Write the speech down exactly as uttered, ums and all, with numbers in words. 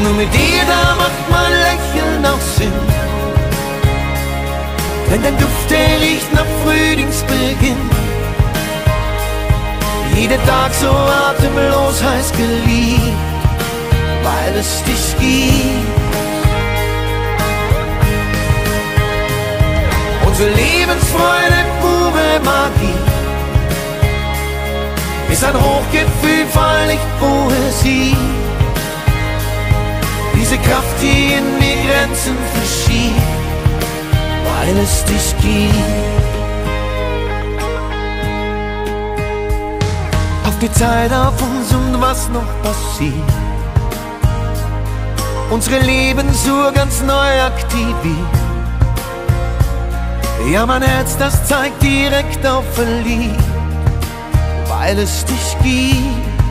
Nur mit dir, da macht mein Lächeln auch Sinn. Denn dein Duft, der riecht nach Frühlingsbeginn. Jeder Tag so atemlos heiß geliebt, weil es dich gibt. Unsere Lebensfreude, pure Magie, ist ein Hochgefühl voll Lichtpoesie. Diese Kraft, die in die Grenzen verschiebt, weil es dich gibt. Auf die Zeit, auf uns und was noch passiert, unsere Lebensuhr ganz neu aktiviert. Ja, mein Herz, das zeigt direkt auf verliebt, weil es dich gibt.